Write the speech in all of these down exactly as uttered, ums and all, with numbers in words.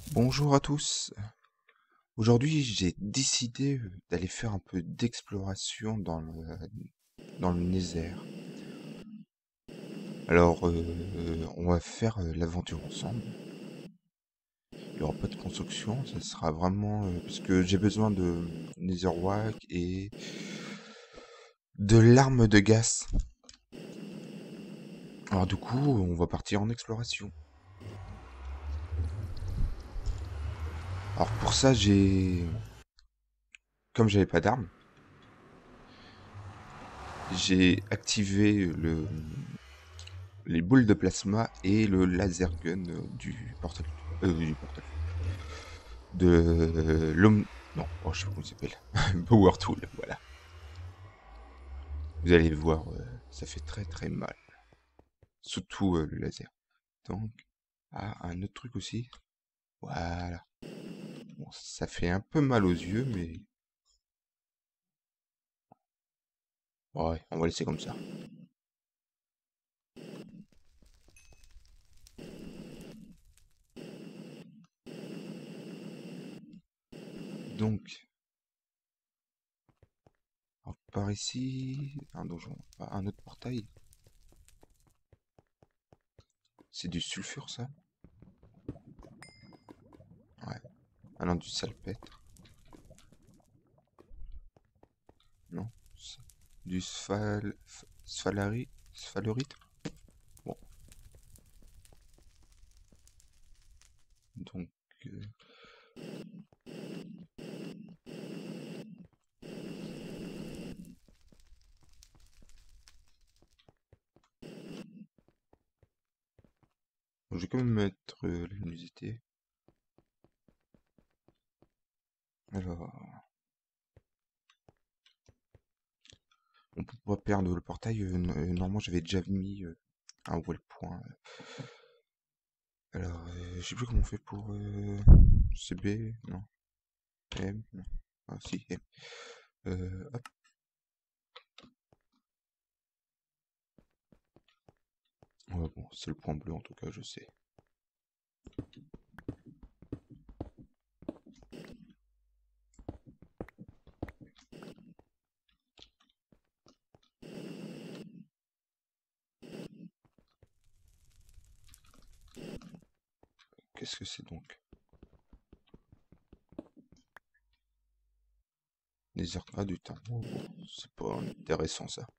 Bonjour à tous. Aujourd'hui, j'ai décidé euh, d'aller faire un peu d'exploration dans le, dans le Nether. Alors, euh, on va faire euh, l'aventure ensemble. Il n'y aura pas de construction, ça sera vraiment... euh, parce que j'ai besoin de Netherrack et de l'arme de gaz. Alors du coup, on va partir en exploration. Alors pour ça, j'ai... Comme j'avais pas d'arme, j'ai activé le, les boules de plasma et le laser gun euh, du portal. Euh, du portal. De l'homme. Non, oh, je sais pas comment il s'appelle. Power Tool, voilà. Vous allez voir, euh, ça fait très très mal. Surtout euh, le laser. Donc, ah, un autre truc aussi. Voilà. Bon, ça fait un peu mal aux yeux, mais ouais, on va laisser comme ça. Donc, on part ici. Un donjon. Ah, un autre portail. C'est du sulfure, ça? Ouais. Ah non, du salpêtre. Non. c'est Du sphal... sphalari... sphalerite. Bon, donc... euh, je vais quand même mettre euh, la luminosité. Alors, on peut pas perdre le portail. euh, n- euh, normalement, j'avais déjà mis euh, un waypoint. Alors, euh, je sais plus comment on fait pour euh, C B. Non. M. Non. Ah, si, M. Euh, hop. Ouais, bon, c'est le point bleu en tout cas, je sais. Qu'est-ce que c'est donc? Des heures... Ah, du temps. Oh, bon, c'est pas intéressant ça.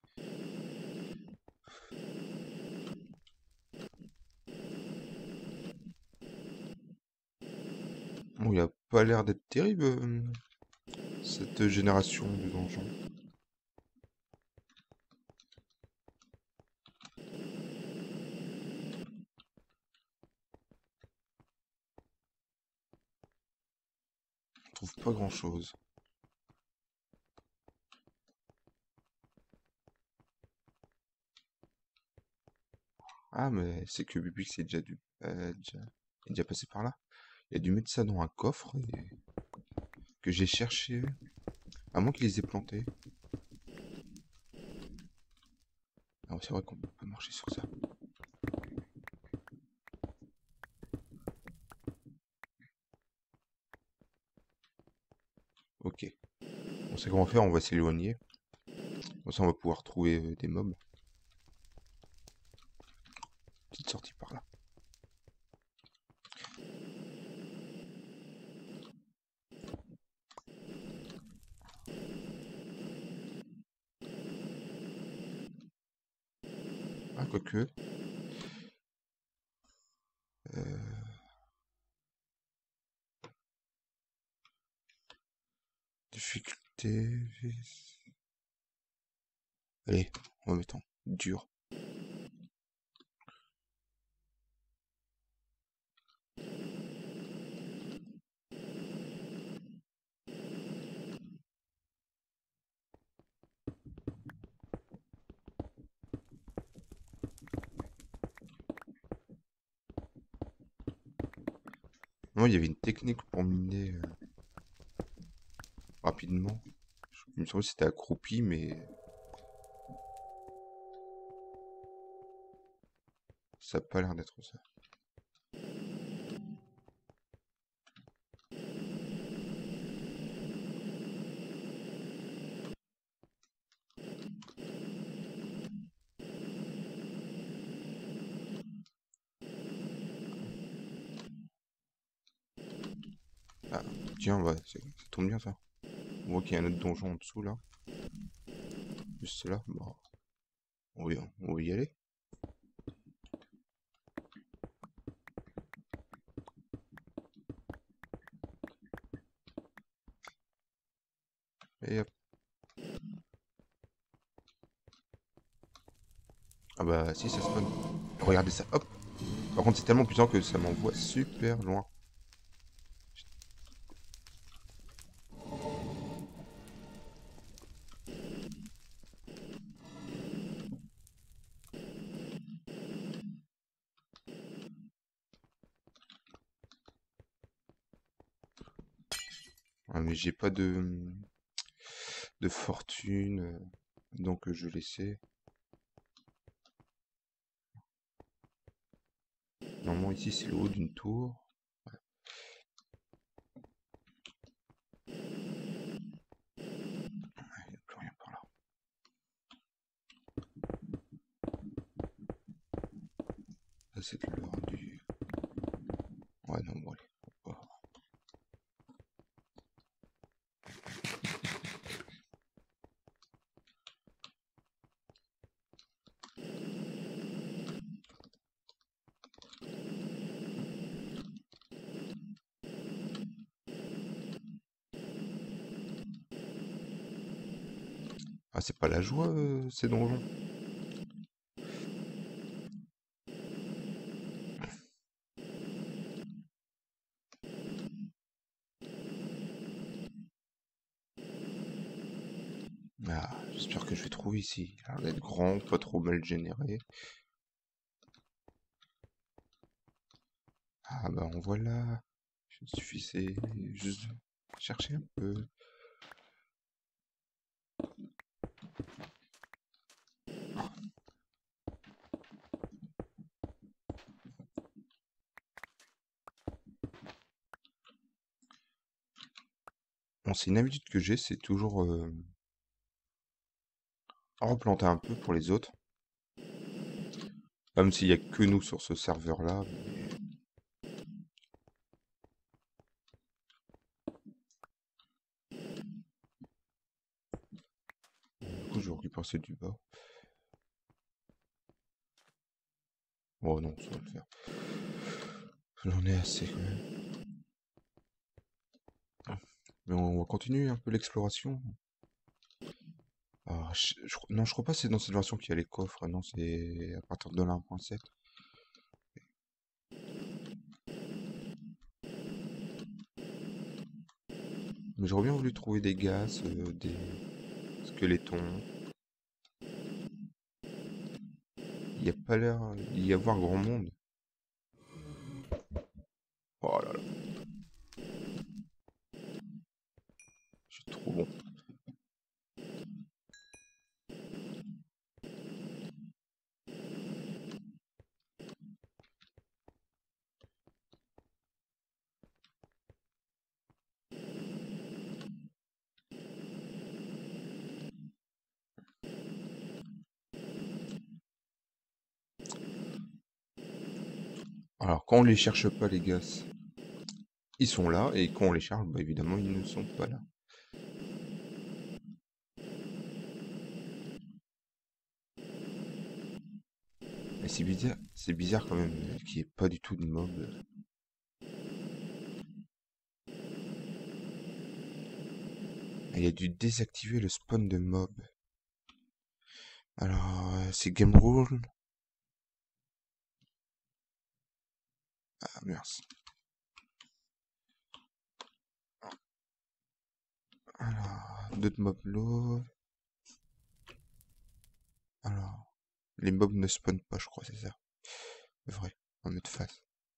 Bon, il a pas l'air d'être terrible euh, cette génération de donjons. On trouve pas grand-chose. Ah, mais c'est que Bubix est déjà dû, euh, déjà, est déjà passé par là. Il a dû mettre ça dans un coffre et que j'ai cherché, à moins qu'il les ait plantés. Ah, ouais, c'est vrai qu'on peut pas marcher sur ça. Ok. On sait comment faire, on va s'éloigner. Comme ça, on va pouvoir trouver euh, des mobs. Petite sortie par là. Ah, quoique. Euh, difficulté. Allez, on va mettre en dur. Non, il y avait une technique pour miner euh, rapidement. Je- Il me semble que c'était accroupi, mais ça a pas l'air d'être ça. Ah, tiens, ouais, c'est- ça tombe bien ça. On voit qu'il y a un autre donjon en dessous là. Juste là. Bon, on va, on va y aller. Et hop. Ah bah si, ça spawn. Regardez ça, hop. Par contre, c'est tellement puissant que ça m'envoie super loin. Ah, mais j'ai pas de, de fortune, euh, donc euh, je vais laisser. Normalement, ici, c'est le haut d'une tour. Il n'y a plus rien par là. Ça, c'est de l'heure du... Ouais, non, bon, allez. Hop. Ah, c'est pas la joie, euh, ces donjons. Ah, j'espère que je vais trouver ici. Il a l'air d'être grand, pas trop mal généré. Ah bah en voilà. Il suffisait juste de chercher un peu. Bon, c'est une habitude que j'ai, c'est toujours euh, replanter un peu pour les autres. Même s'il y a que nous sur ce serveur-là. Mais... Du coup, je récupère ceux du bas. Oh non, ça va le faire. J'en ai assez quand même. Mais on va continuer un peu l'exploration. Ah, je, je- non, je crois pas que c'est dans cette version qu'il y a les coffres. Non, c'est à partir de la un point sept. Mais j'aurais bien voulu trouver des gaz, euh, des squelettons. Il n'y a pas l'air d'y avoir grand monde. Oh là là, je suis trop bon. Alors, quand on les cherche pas, les gaz, ils sont là. Et quand on les cherche, bah évidemment, ils ne sont pas là. Mais c'est bizarre, c'est bizarre quand même euh, qu'il n'y ait pas du tout de mob. Et il a dû désactiver le spawn de mob. Alors, euh, c'est game rule. Ah, merci. Alors, d'autres mobs low. Alors, les mobs ne spawnent pas, je crois, c'est ça. Vrai, on va mettre face.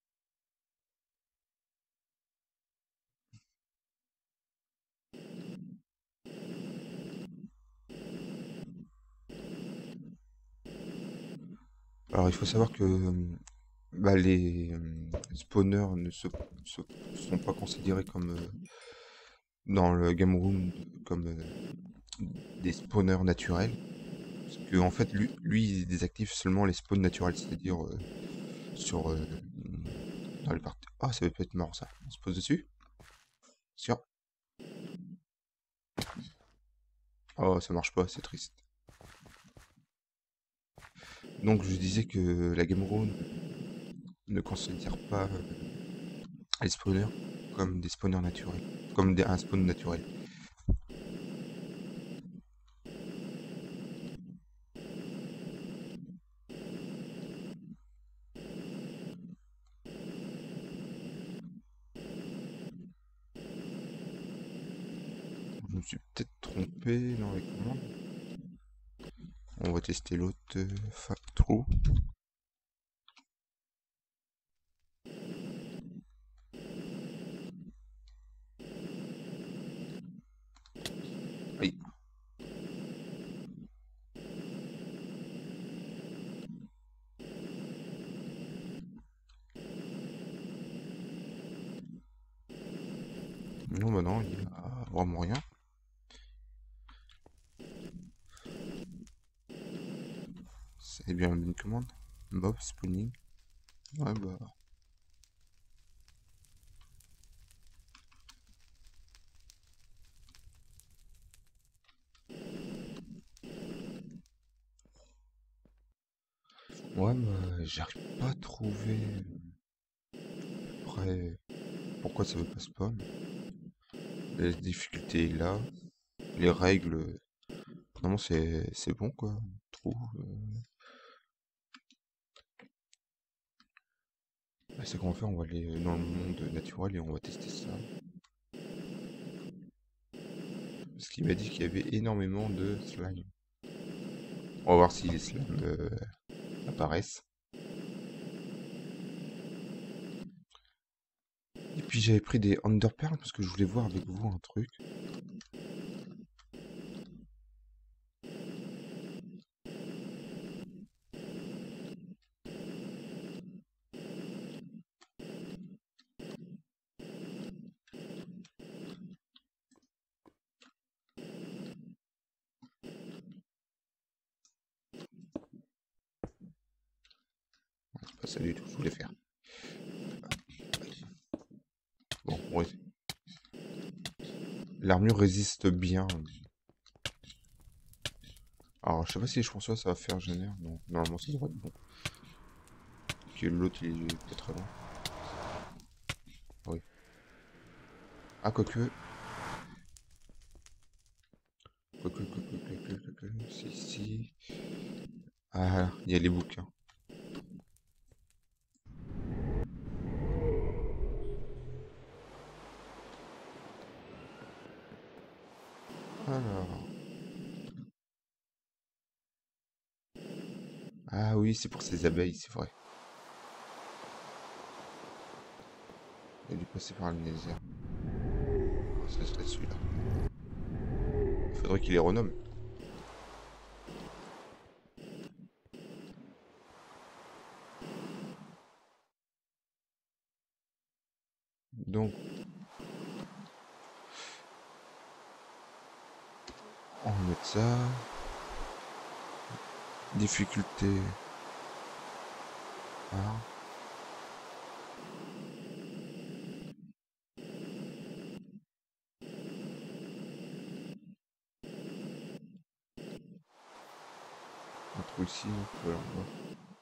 Alors, il faut savoir que euh, bah, les euh, spawners ne se, se- sont pas considérés comme euh, dans le game room comme euh, des spawners naturels. Parce que en fait, lui, lui, il désactive seulement les spawns naturels, c'est-à-dire euh, sur euh, dans les parties. Ah, ça peut être marrant ça. On se pose dessus. Sûr. Oh, ça marche pas, c'est triste. Donc je disais que la Game Room ne considère pas euh, les spawners comme des spawners naturels, comme des, un spawn naturel. Je me suis peut-être trompé dans les commandes. On va tester l'autre euh, Factro. Aïe. Non, bah non, il y a vraiment rien. C'est bien une commande. Bob spawning. Ouais, bah. Ouais, bah, j'arrive pas à trouver. Après, pourquoi ça veut pas spawn? La difficulté est là. Les règles, normalement c'est c'est bon quoi, je trouve. Euh, bah, c'est qu'on va faire, on va aller dans le monde naturel et on va tester ça. Parce qu'il m'a dit qu'il y avait énormément de slime. On va voir si les slimes euh, apparaissent. Et puis j'avais pris des underpearls parce que je voulais voir avec vous un truc. C'est pas ça du tout que je voulais faire. Bon, ouais. L'armure résiste bien. Alors je sais pas si je François ça va faire génère. Non, normalement ça devrait être bon. Que l'autre il est peut-être très loin. Oui. Ah quoique. Quoique, quoique, quoique, quoique, quoique. Si, si. Ah, il y a les bouquins. Alors. Ah oui, c'est pour ces abeilles, c'est vrai. Il a dû passer par le désert. Ah, ça serait celui-là. Il faudrait qu'il les renomme. Donc, on va mettre ça. Difficulté. Ah. Un trou ici, on peut leur voir.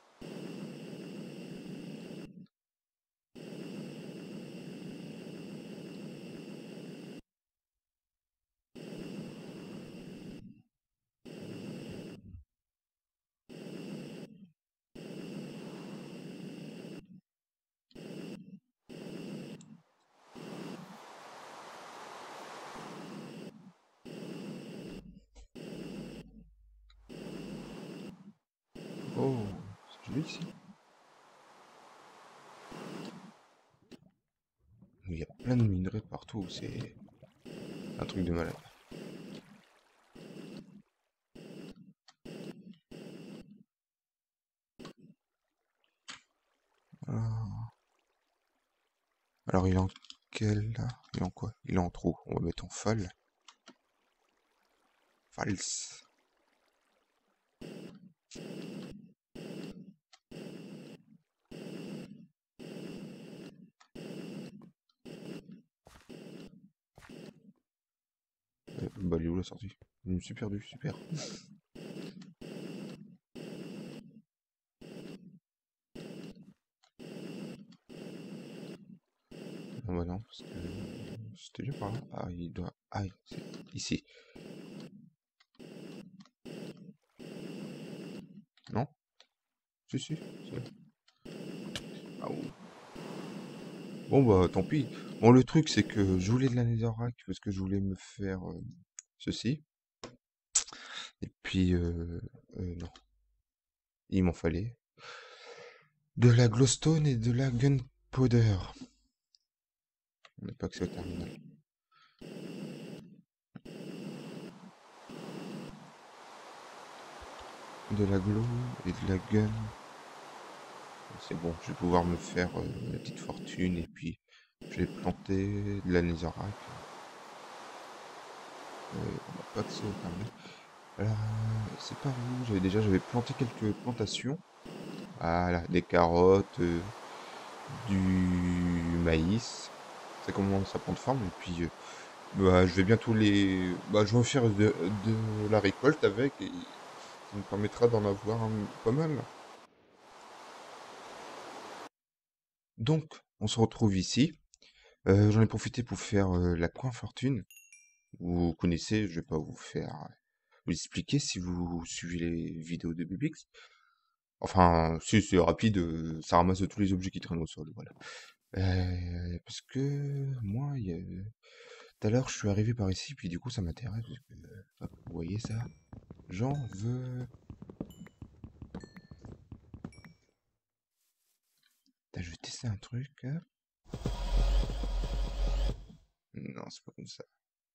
Oh, c'est joli ici. Il y a plein de minerais partout, c'est un truc de malade. Ah. Alors il est en quel là? Il est en quoi? Il est en trou. On va mettre en fal. Fals. Bah, elle est où la sortie? Je me suis perdu, super. Ah bah non, parce que c'était déjà par là. Ah, il doit... Ah, c'est ici. Non? Si, si. Ah, oh. Bon bah tant pis. Bon le truc c'est que je voulais de la netherrack parce que je voulais me faire euh, ceci. Et puis euh, euh, non, il m'en fallait de la glowstone et de la gunpowder. On n'a pas accès au terminal. De la glow et de la gun. C'est bon, je vais pouvoir me faire euh, la petite fortune et puis je vais planter de la netherrack. Euh, on n'a pas accès au terminal. Alors, euh, c'est par où? J'avais déjà, j'avais planté quelques plantations. Voilà, des carottes, euh, du maïs. Ça commence à prendre forme et puis euh, bah, je vais bientôt les... Bah, je vais en faire de, de la récolte avec et ça me permettra d'en avoir un- pas mal. Donc, on se retrouve ici. Euh, j'en ai profité pour faire euh, la coin fortune. Vous connaissez, je vais pas vous faire vous expliquer si vous suivez les vidéos de Bubix. Enfin, si c'est rapide, euh, ça ramasse tous les objets qui traînent au sol, voilà. Euh, parce que moi, il y a... tout à l'heure, je suis arrivé par ici, puis du coup, ça m'intéresse. Parce que, hop, vous voyez ça? J'en veux. Putain, je vais tester un truc. Hein. Non, c'est pas comme ça.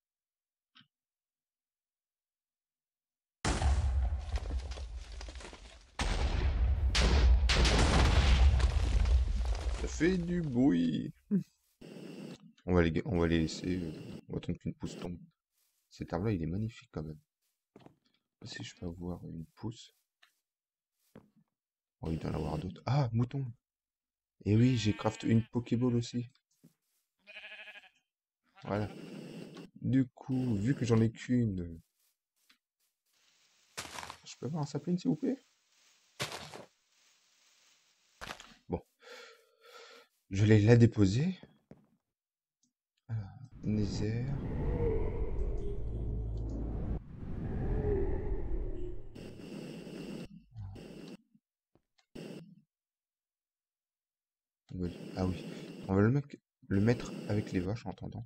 Ça fait du bruit. On va les, on va les laisser. euh, On va attendre qu'une pousse tombe. Cet arbre-là, il est magnifique quand même. Si je peux avoir une pousse. Oh, il doit y en avoir d'autres. Ah, mouton. Et oui, j'ai craft une Pokéball aussi. Voilà. Du coup, vu que j'en ai qu'une, je peux avoir un sapling, s'il vous plaît? Bon, je vais la déposer. Alors, Nether. Oui. Ah oui. On va le, mec- le mettre avec les vaches en attendant.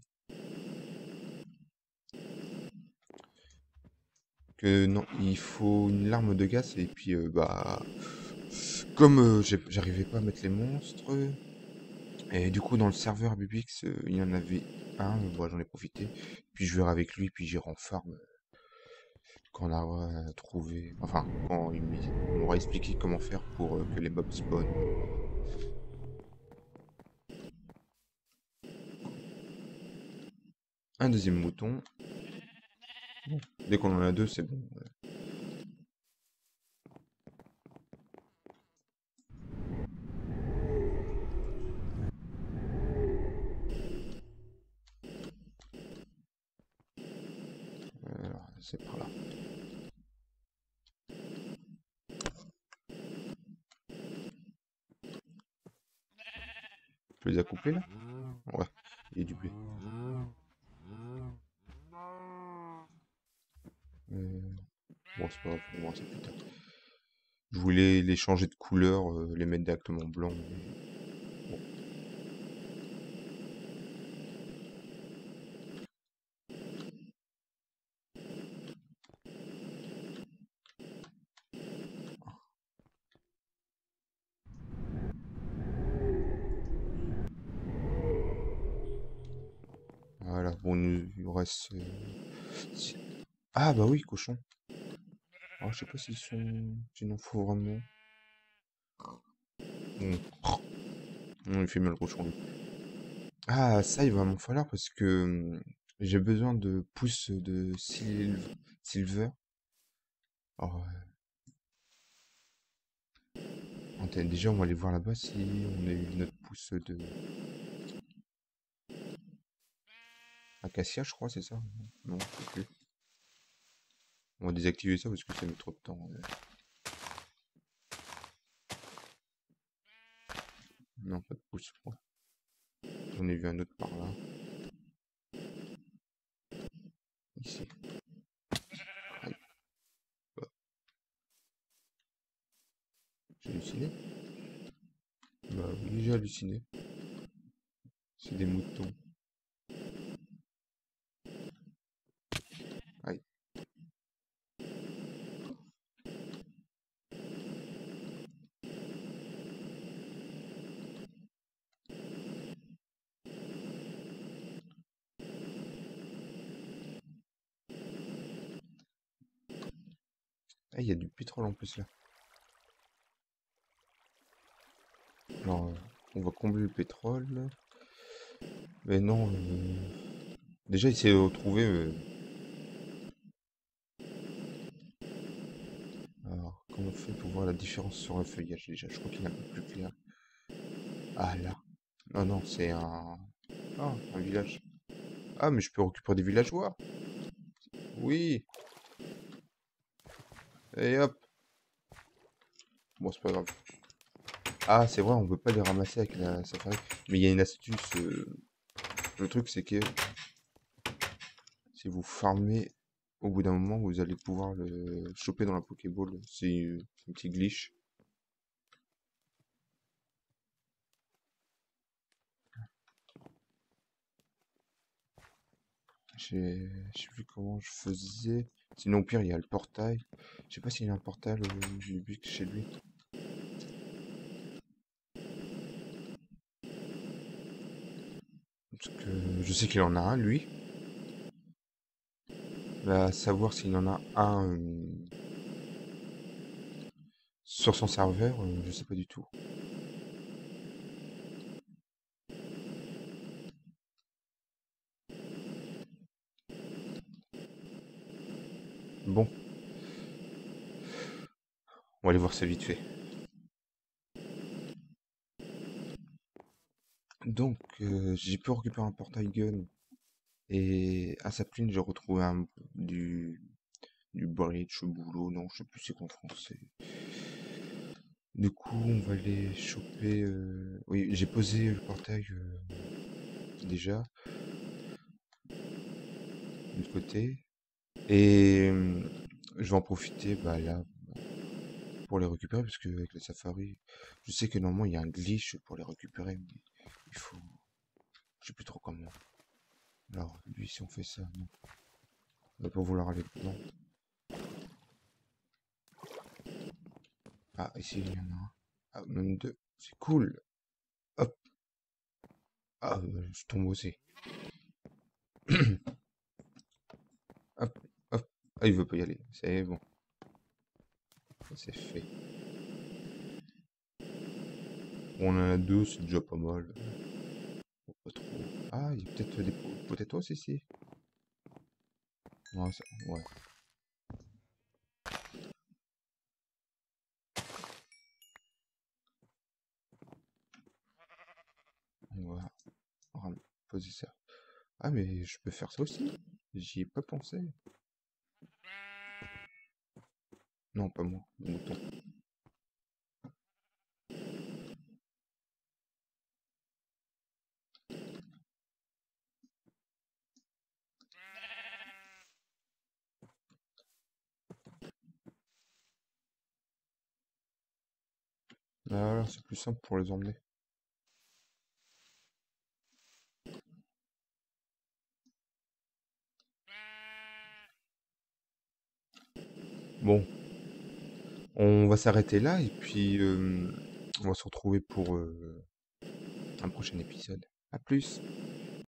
Que non, il faut une larme de gaz et puis euh, bah comme euh, j'ai- j'arrivais pas à mettre les monstres et du coup dans le serveur Bubix euh, il y en avait un, bon, j'en ai profité. Puis je verrai avec lui puis j'irai en farm quand on aura trouvé, enfin quand il m'y- on m'aura expliqué comment faire pour euh, que les mobs spawn. Un deuxième mouton. Bon. Dès qu'on en a deux c'est bon. Ouais. Alors c'est par là. Tu les as coupés là? Ouais, il y a du blé. Euh, Bon, c'est pas grave, on verra ça plus tard. Je voulais les changer de couleur, euh, les mettre directement blanc. Mais... bon. Voilà, bon, nous, il nous reste... euh, si- Ah bah oui, cochon. Ah, je sais pas s'ils sont... S'il en faut vraiment. Bon. Non, il fait bien le cochon, lui. Ah, ça, il va m'en falloir parce que hum, j'ai besoin de pousses de sil- silver. Oh, ouais. Attends, déjà, on va aller voir là-bas si on a eu notre pousse de acacia, je crois, c'est ça? Non, je sais plus. On va désactiver ça parce que ça met trop de temps. euh. Non, pas de pouce. Moi. J'en ai vu un autre par là. Ici. Aïe. Bah, j'ai halluciné. Bah oui, j'ai halluciné. C'est des moutons. Aïe. Ah, il y a du pétrole en plus là. Alors, euh, on va combler le pétrole. Mais non. euh, Déjà, essayer de retrouver. euh, Alors, comment on fait pour voir la différence sur le feuillage déjà? Je crois qu'il est un peu plus clair. Ah là. Ah non, c'est un. Ah, un village. Ah, mais je peux récupérer des villageois. Oui. Et hop. Bon, c'est pas grave. Ah, c'est vrai, on peut pas les ramasser avec la safari. Mais il y a une astuce. euh, Le truc, c'est que si vous farmez, au bout d'un moment, vous allez pouvoir le choper dans la Pokéball. C'est euh, un petit glitch. J'ai je sais plus comment je faisais. Sinon, au pire, il y a le portail. Je sais pas s'il y a un portail euh, j'ai vu que chez lui. Parce que je sais qu'il en a un, lui. Bah, savoir s'il en a un euh, sur son serveur, euh, je sais pas du tout. Bon, on va aller voir ça vite fait. Donc, euh, j'ai pu récupérer un portail gun. Et à Sapling, j'ai retrouvé un, du, du bridge, boulot, non, je sais plus c'est qu'en français. Du coup, on va aller choper. euh, Oui, j'ai posé le portail euh, déjà, de l'autre côté. Et euh, je vais en profiter bah, là pour les récupérer, parce que avec le safari, je sais que normalement il y a un glitch pour les récupérer, mais il faut. Je sais plus trop comment. Alors, lui, si on fait ça, non. On va pas vouloir aller dedans. Ah, ici il y en a un. Ah, même deux. C'est cool. Hop. Ah, euh, je tombe aussi. Hop, hop. Ah, il veut pas y aller. C'est bon. C'est fait. Bon, on en a deux, c'est déjà pas mal. Faut pas trop. Ah, il y a peut-être des po- potatoes ici. Ouais, ça- ouais. On va ram- poser ça. Ah, mais je peux faire ça aussi. J'y ai pas pensé. Non, pas moi. Le mouton. Ah, voilà, c'est plus simple pour les emmener. Bon, on va s'arrêter là et puis euh, on va se retrouver pour euh, un prochain épisode. À plus.